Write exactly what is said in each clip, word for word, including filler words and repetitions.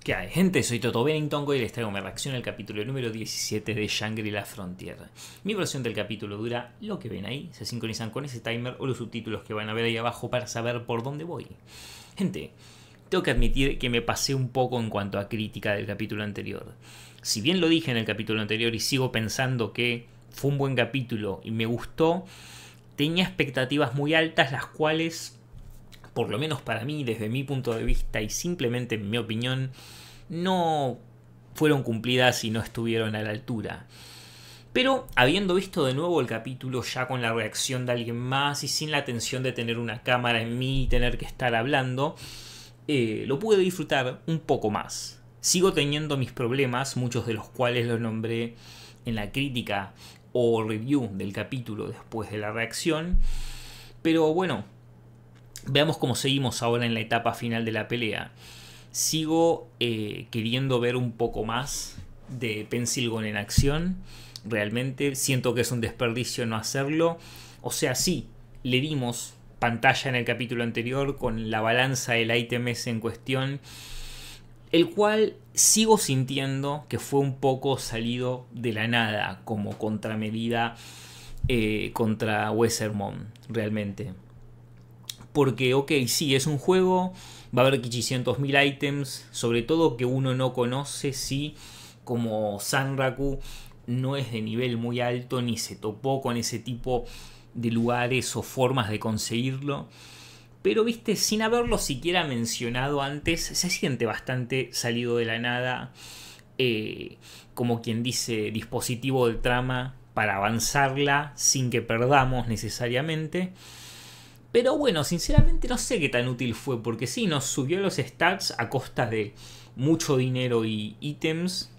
¿Qué hay, gente? Soy Toto Bennington y les traigo mi reacción al capítulo número diecisiete de Shangri-La Frontier. Mi versión del capítulo dura lo que ven ahí, se sincronizan con ese timer o los subtítulos que van a ver ahí abajo para saber por dónde voy. Gente, tengo que admitir que me pasé un poco en cuanto a crítica del capítulo anterior. Si bien lo dije en el capítulo anterior y sigo pensando que fue un buen capítulo y me gustó, tenía expectativas muy altas las cuales, por lo menos para mí, desde mi punto de vista y simplemente en mi opinión, no fueron cumplidas y no estuvieron a la altura. Pero habiendo visto de nuevo el capítulo ya con la reacción de alguien más y sin la tensión de tener una cámara en mí y tener que estar hablando, eh, lo pude disfrutar un poco más. Sigo teniendo mis problemas, muchos de los cuales los nombré en la crítica o review del capítulo después de la reacción. Pero bueno, veamos cómo seguimos ahora en la etapa final de la pelea. Sigo eh, queriendo ver un poco más de Pencil Gun en acción. Realmente siento que es un desperdicio no hacerlo. O sea, sí, le dimos pantalla en el capítulo anterior con la balanza del ítem ese en cuestión, el cual sigo sintiendo que fue un poco salido de la nada como contramedida eh, contra Wesermon, realmente. Porque, ok, sí, es un juego, va a haber quinientos mil ítems, sobre todo que uno no conoce, sí, como Sanraku no es de nivel muy alto, ni se topó con ese tipo de lugares o formas de conseguirlo. Pero, viste, sin haberlo siquiera mencionado antes, se siente bastante salido de la nada, eh, como quien dice, dispositivo de trama para avanzarla sin que perdamos necesariamente. Pero bueno, sinceramente no sé qué tan útil fue, porque sí, nos subió los stats a costa de mucho dinero y ítems,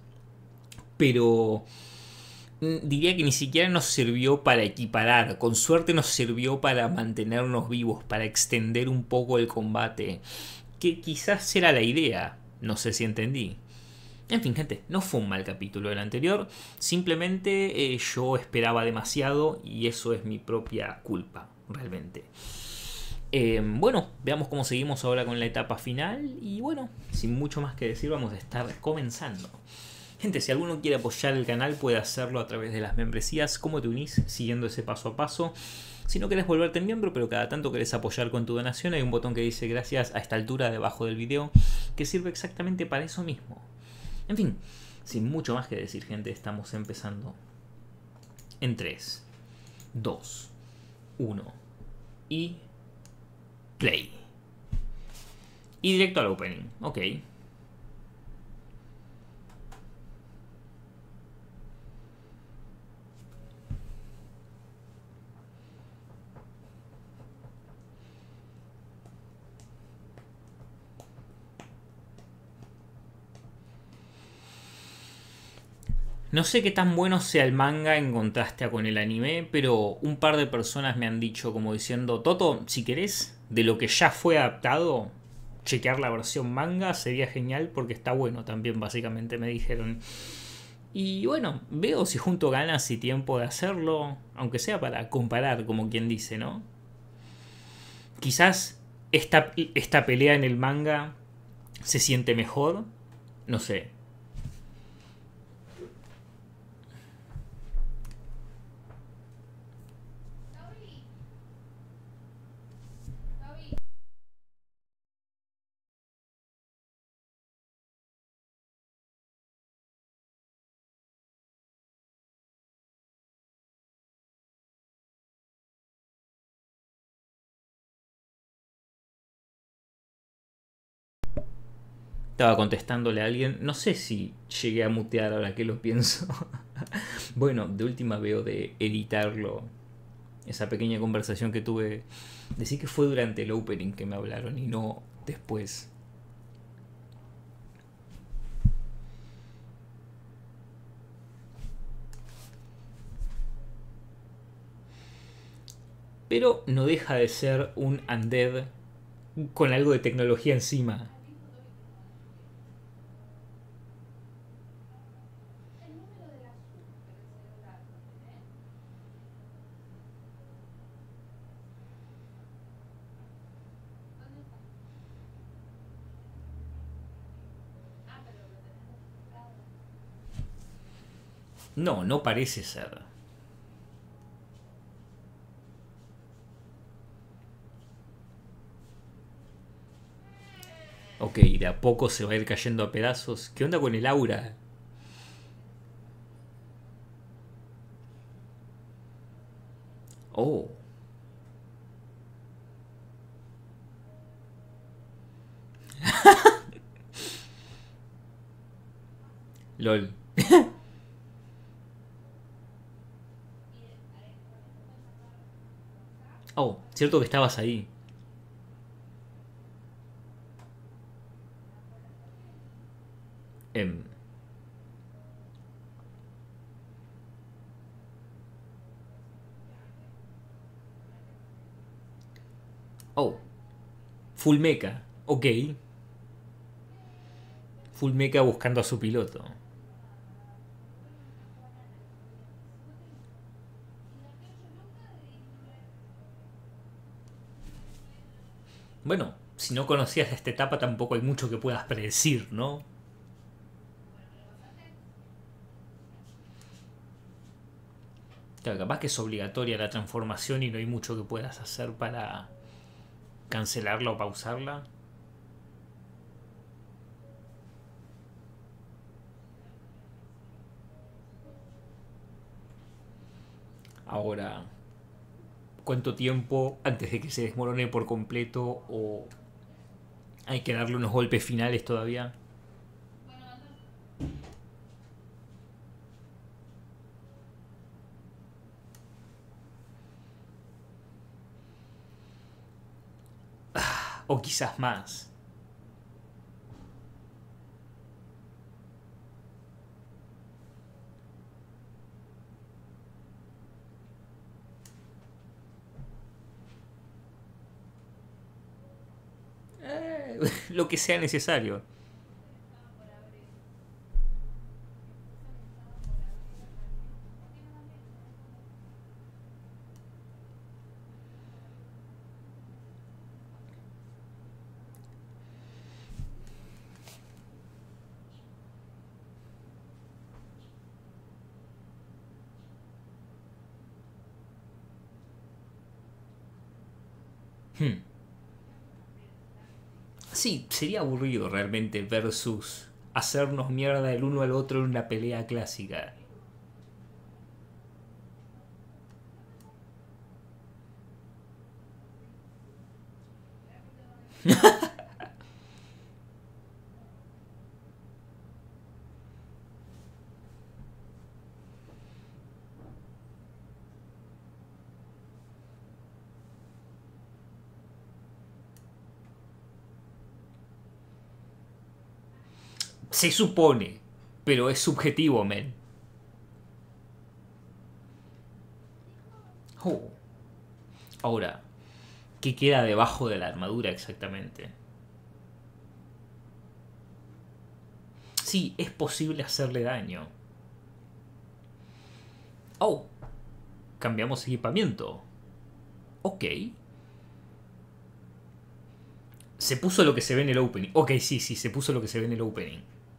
pero diría que ni siquiera nos sirvió para equiparar, con suerte nos sirvió para mantenernos vivos, para extender un poco el combate, que quizás era la idea, no sé si entendí. En fin, gente, no fue un mal capítulo el anterior, simplemente eh, yo esperaba demasiado y eso es mi propia culpa, realmente. Eh, bueno, veamos cómo seguimos ahora con la etapa final y bueno, sin mucho más que decir vamos a estar comenzando. Gente, si alguno quiere apoyar el canal puede hacerlo a través de las membresías. ¿Cómo te unís? Siguiendo ese paso a paso. Si no querés volverte miembro, pero cada tanto querés apoyar con tu donación, hay un botón que dice gracias a esta altura debajo del video, que sirve exactamente para eso mismo. En fin, sin mucho más que decir, gente, estamos empezando en tres, dos, uno y play. Y directo al opening, ok. No sé qué tan bueno sea el manga en contraste con el anime, pero un par de personas me han dicho como diciendo, Toto, si querés, de lo que ya fue adaptado, chequear la versión manga sería genial porque está bueno también, básicamente me dijeron. Y bueno, veo si junto ganas y tiempo de hacerlo, aunque sea para comparar, como quien dice, ¿no? Quizás esta, esta pelea en el manga se siente mejor, no sé. Estaba contestándole a alguien. No sé si llegué a mutear ahora que lo pienso. Bueno, de última veo de editarlo. Esa pequeña conversación que tuve. Decir que fue durante el opening que me hablaron y no después. Pero no deja de ser un undead con algo de tecnología encima. No, no parece ser. Ok, de a poco se va a ir cayendo a pedazos. ¿Qué onda con el aura? Oh. LOL. Oh, cierto que estabas ahí. Em, Oh, full mecha. Ok. Full mecha buscando a su piloto. Bueno, si no conocías esta etapa tampoco hay mucho que puedas predecir, ¿no? Claro, capaz que es obligatoria la transformación y no hay mucho que puedas hacer para cancelarla o pausarla. Ahora, ¿cuánto tiempo antes de que se desmorone por completo o hay que darle unos golpes finales todavía? O quizás más. Eh, lo que sea necesario. Hmm. Sí, sería aburrido realmente versus hacernos mierda el uno al otro en una pelea clásica. Se supone, pero es subjetivo, men. Oh. Ahora, ¿qué queda debajo de la armadura exactamente? Sí, es posible hacerle daño. Oh, cambiamos equipamiento. Ok. Se puso lo que se ve en el opening. Ok, sí, sí, se puso lo que se ve en el opening.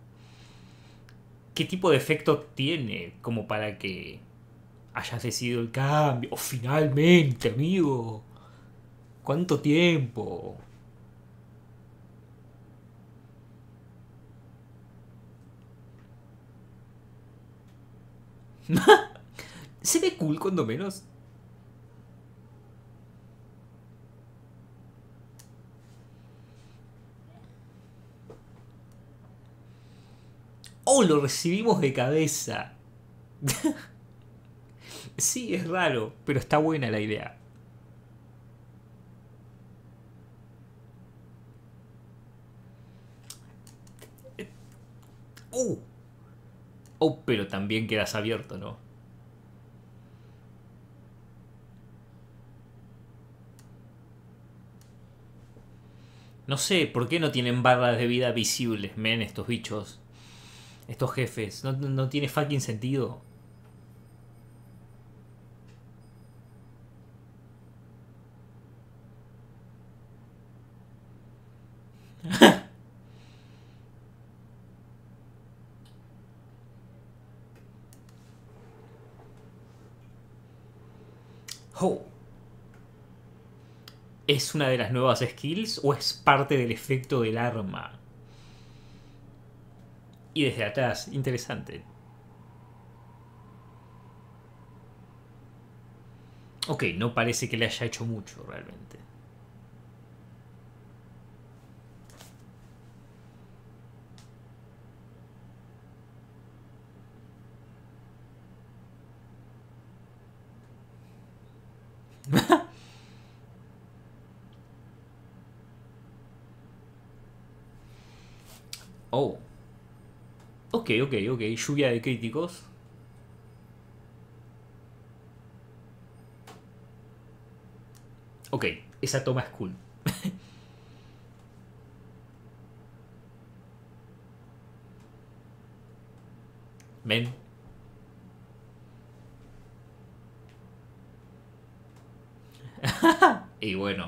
¿Qué tipo de efecto tiene como para que hayas decidido el cambio? Oh, finalmente, amigo. ¿Cuánto tiempo? Se ve cool cuando menos. Oh, lo recibimos de cabeza. Sí, es raro, pero está buena la idea. Oh, oh, pero también quedas abierto, ¿no? No sé, ¿por qué no tienen barras de vida visibles, men, estos bichos? Estos jefes. No, no tiene fucking sentido. Oh. ¿Es una de las nuevas skills o es parte del efecto del arma? Y desde atrás, interesante. Ok, no parece que le haya hecho mucho realmente. Oh. Ok, ok, ok. Lluvia de críticos. Ok, esa toma es cool. ¿Ven? Y bueno.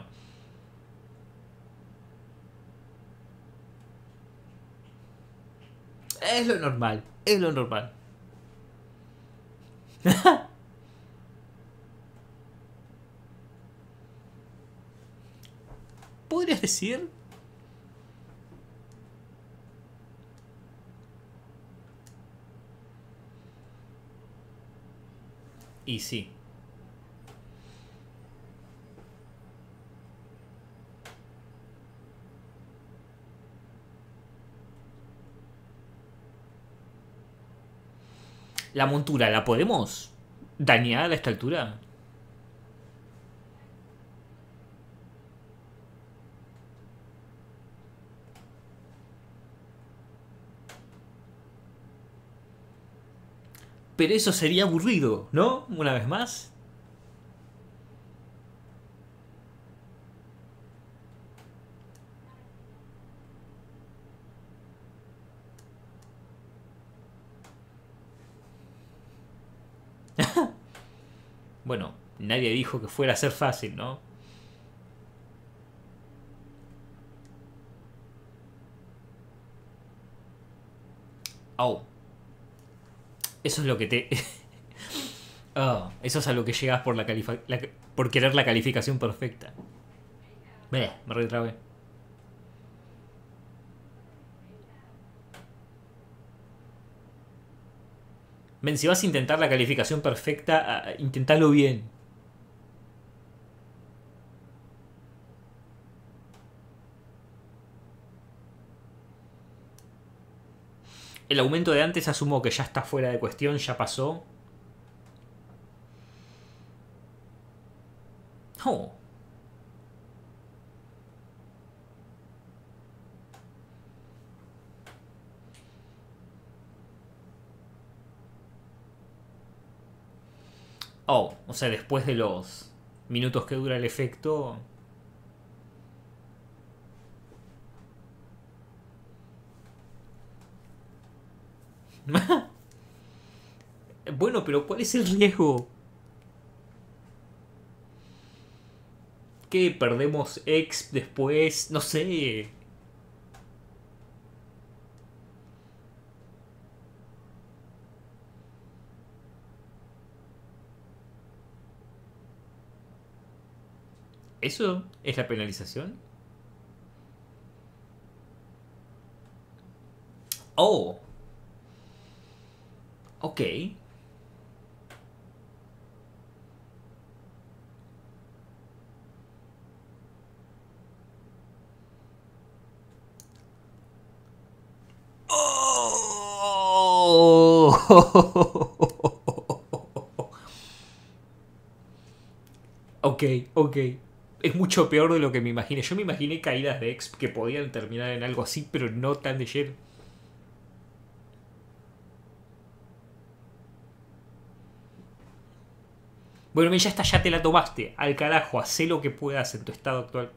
Es lo normal. Es lo normal. ¿Podrías decir? Y sí. La montura, ¿la podemos dañar a esta altura? Pero eso sería aburrido, ¿no? Una vez más. Bueno, nadie dijo que fuera a ser fácil, ¿no? Oh. Eso es lo que te... Oh, eso es a lo que llegas por la, califa... la... por querer la calificación perfecta. Bleh, me retrabé. Ven, si vas a intentar la calificación perfecta, uh, intentalo bien. El aumento de antes asumo que ya está fuera de cuestión, ya pasó. Oh. Oh, o sea, después de los minutos que dura el efecto... Bueno, pero ¿cuál es el riesgo? ¿Qué? ¿Perdemos X después? No sé. ¿Eso es la penalización? Oh. Ok. Oh. Ok, ok. Es mucho peor de lo que me imaginé. Yo me imaginé caídas de X que podían terminar en algo así, pero no tan de lleno. Bueno, ya está, ya te la tomaste. Al carajo, hacé lo que puedas en tu estado actual.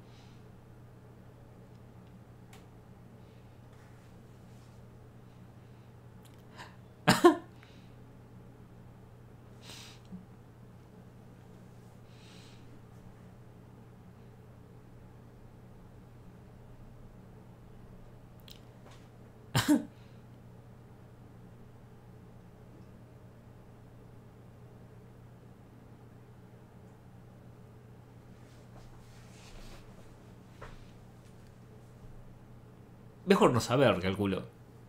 Mejor no saber, calculo.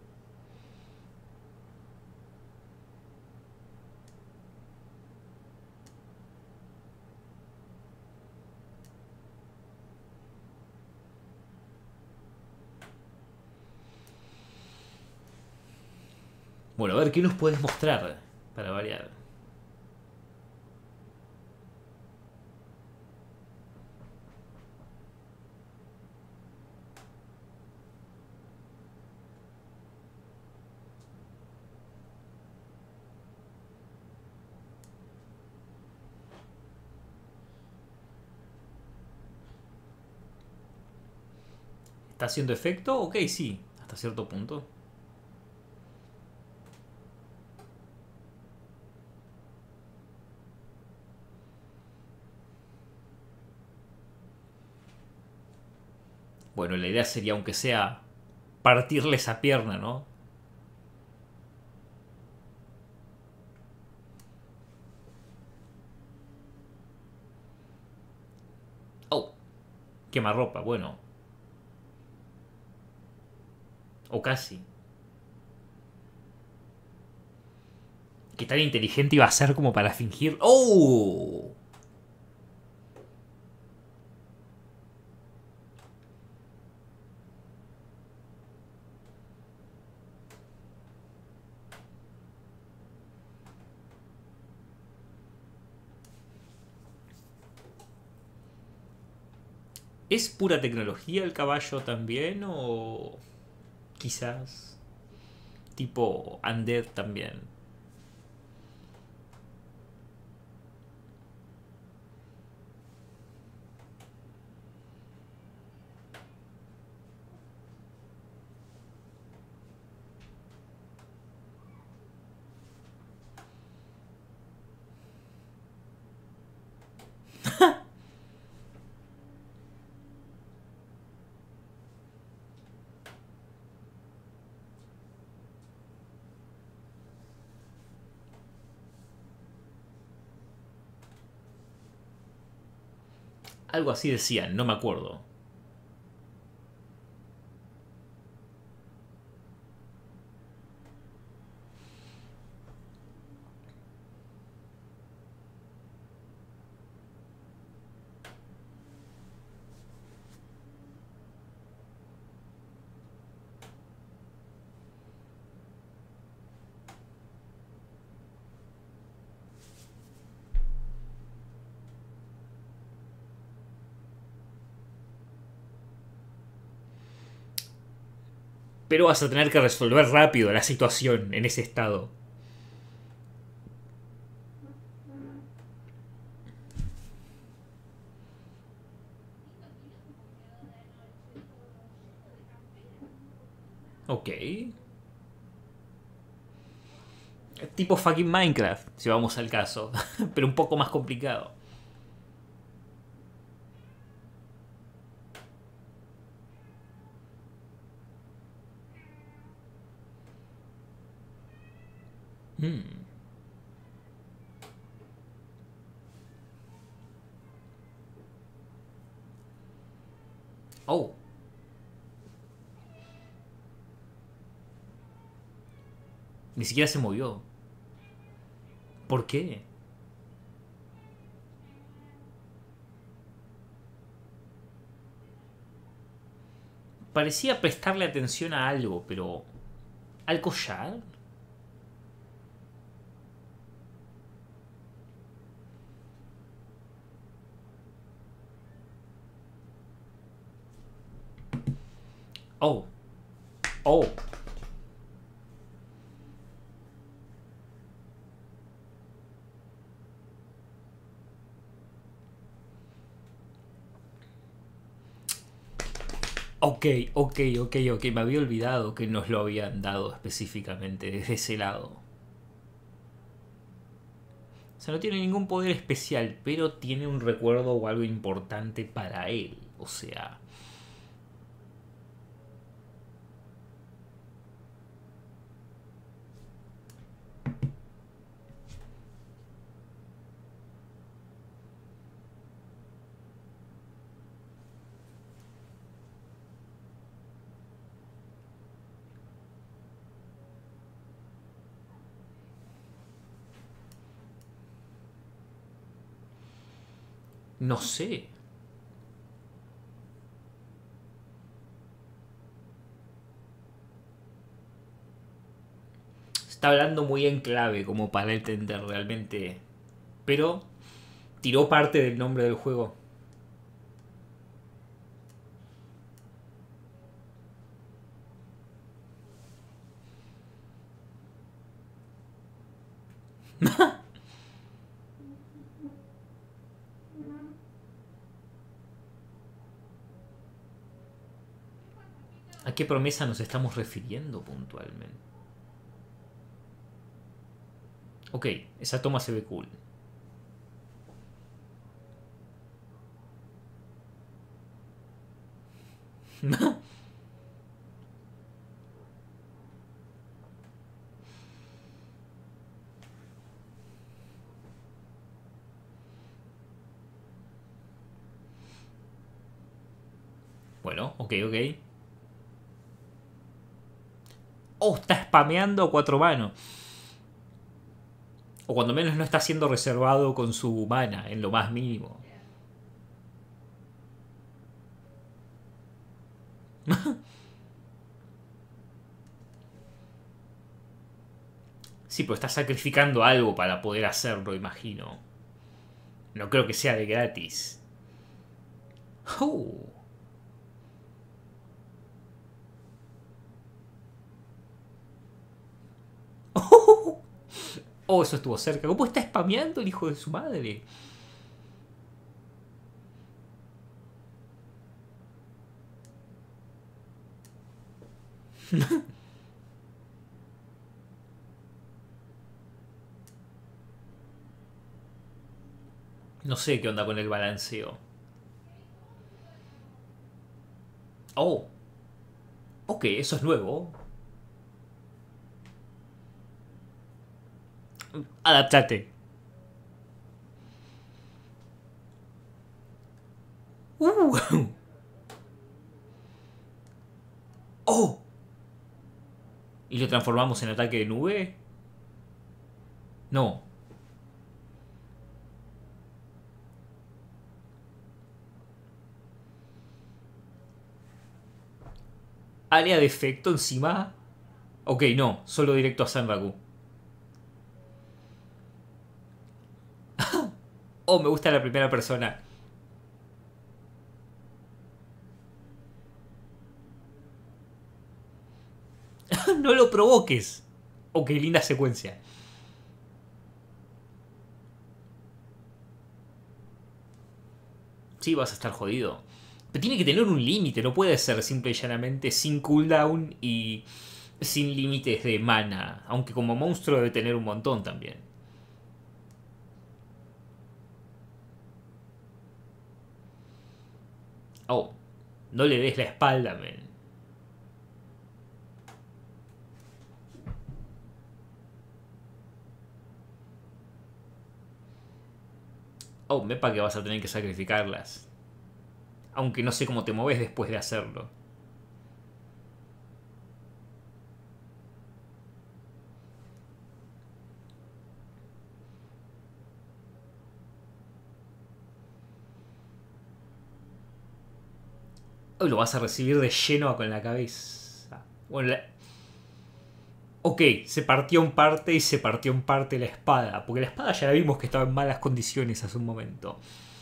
Bueno, a ver, ¿qué nos puedes mostrar? Para variar. ¿Está haciendo efecto? Ok, sí, hasta cierto punto. Bueno, la idea sería, aunque sea, partirle esa pierna, ¿no? Oh, quemarropa, bueno. O casi. ¿Qué tan inteligente iba a ser como para fingir? ¡Oh! ¿Es pura tecnología el caballo también? ¿O quizás tipo Undead también? Algo así decían, no me acuerdo. Pero vas a tener que resolver rápido la situación en ese estado. Ok. Tipo fucking Minecraft, si vamos al caso. Pero un poco más complicado. Hmm. Oh. Ni siquiera se movió. ¿Por qué? Parecía prestarle atención a algo, pero... ¿Al collar? Oh. Oh. Ok, ok, ok, ok. Me había olvidado que nos lo habían dado específicamente desde ese lado. O sea, no tiene ningún poder especial, pero tiene un recuerdo o algo importante para él. O sea... No sé. Está hablando muy en clave como para entender realmente. Pero tiró parte del nombre del juego. ¿A qué promesa nos estamos refiriendo puntualmente? Ok, esa toma se ve cool. Bueno, ok, ok. Oh, está spameando a cuatro manos. O cuando menos no está siendo reservado con su mana, en lo más mínimo. Sí, pero está sacrificando algo para poder hacerlo, imagino. No creo que sea de gratis. Oh. Oh, oh, eso estuvo cerca. ¿Cómo está spameando el hijo de su madre? No sé qué onda con el balanceo. Oh. Ok, eso es nuevo. Adaptate. Uh. Oh. ¿Y lo transformamos en ataque de nube? No. ¿Área de efecto encima? Ok, no. Solo directo a Sanraku. Oh, me gusta la primera persona. No lo provoques. Ok, linda secuencia. Sí, vas a estar jodido. Pero tiene que tener un límite. No puede ser simple y llanamente sin cooldown y sin límites de mana. Aunque como monstruo debe tener un montón también. Oh, no le des la espalda, men. Oh, mepa que vas a tener que sacrificarlas. Aunque no sé cómo te moves después de hacerlo. Oh, lo vas a recibir de lleno con la cabeza. Bueno, la... Ok, se partió en parte y se partió en parte la espada. Porque la espada ya la vimos que estaba en malas condiciones hace un momento.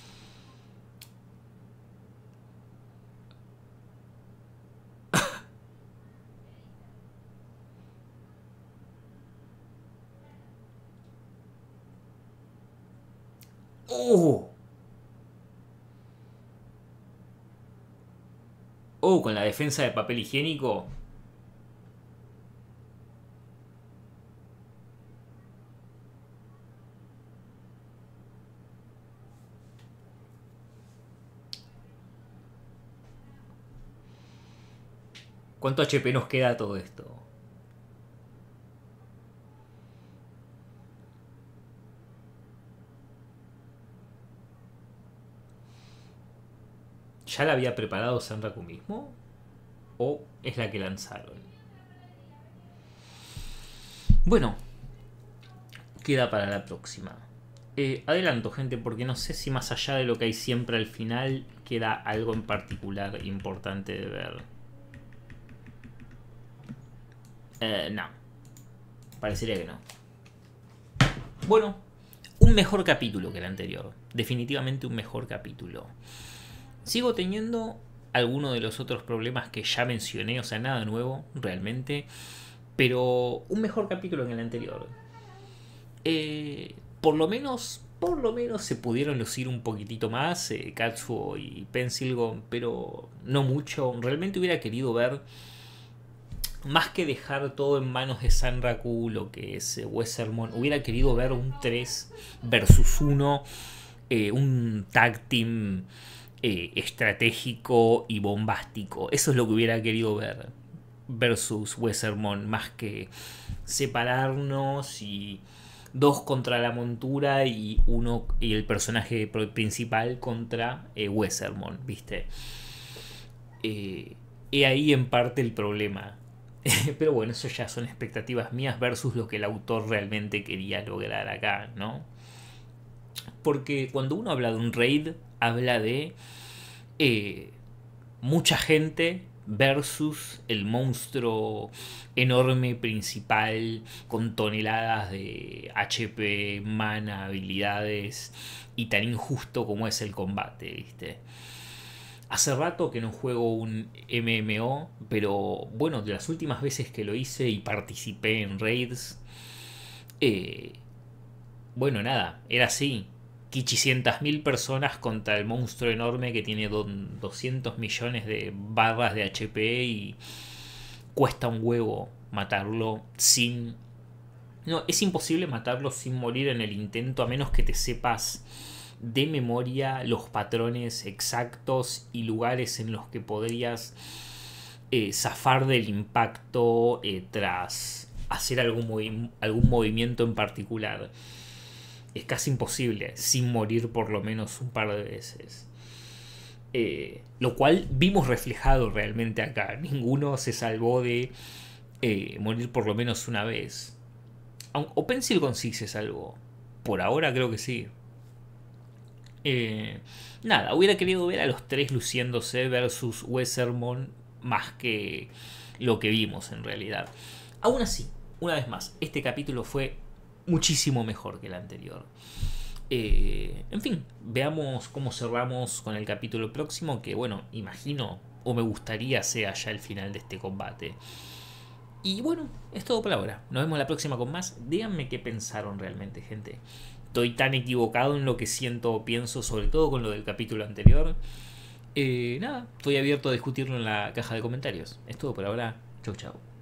¡Oh! Oh, con la defensa de papel higiénico. ¿Cuánto H P nos queda todo esto? ¿Ya la había preparado Sanraku mismo? ¿O es la que lanzaron? Bueno, queda para la próxima. Eh, adelanto, gente, porque no sé si más allá de lo que hay siempre al final queda algo en particular importante de ver. Eh, no. Parecería que no. Bueno, un mejor capítulo que el anterior. Definitivamente un mejor capítulo. Sigo teniendo algunos de los otros problemas que ya mencioné, o sea, nada nuevo, realmente. Pero un mejor capítulo que el anterior. Eh, por lo menos, por lo menos se pudieron lucir un poquitito más eh, Katsuo y Pensilgon, pero no mucho. Realmente hubiera querido ver, más que dejar todo en manos de Sanraku, lo que es eh, Wesermon, hubiera querido ver un tres versus uno, eh, un tag team eh, estratégico y bombástico. Eso es lo que hubiera querido ver versus Wesermon, más que separarnos y dos contra la montura y uno y el personaje principal contra eh, Wesermon, ¿viste? Eh, he ahí en parte el problema. Pero bueno, eso ya son expectativas mías versus lo que el autor realmente quería lograr acá, ¿no? Porque cuando uno habla de un raid, habla de eh, mucha gente versus el monstruo enorme principal con toneladas de H P, mana, habilidades y tan injusto como es el combate, ¿viste? Hace rato que no juego un M M O, pero bueno, de las últimas veces que lo hice y participé en raids, eh, bueno, nada, era así. Quichicientas mil personas contra el monstruo enorme que tiene doscientos millones de barras de H P y cuesta un huevo matarlo sin... No, es imposible matarlo sin morir en el intento, a menos que te sepas de memoria los patrones exactos y lugares en los que podrías eh, zafar del impacto eh, tras hacer algún, movi- algún movimiento en particular. Es casi imposible sin morir por lo menos un par de veces. Eh, lo cual vimos reflejado realmente acá. Ninguno se salvó de eh, morir por lo menos una vez. O Pensilgon sí se salvó. Por ahora creo que sí. Eh, nada, hubiera querido ver a los tres luciéndose versus Wesermon más que lo que vimos en realidad. Aún así, una vez más, este capítulo fue muchísimo mejor que el anterior. Eh, en fin, veamos cómo cerramos con el capítulo próximo, que bueno, imagino o me gustaría sea ya el final de este combate. Y bueno, es todo por ahora. Nos vemos la próxima con más. Díganme qué pensaron realmente, gente. Estoy tan equivocado en lo que siento o pienso, sobre todo con lo del capítulo anterior. Eh, nada, estoy abierto a discutirlo en la caja de comentarios. Es todo por ahora. Chau, chau.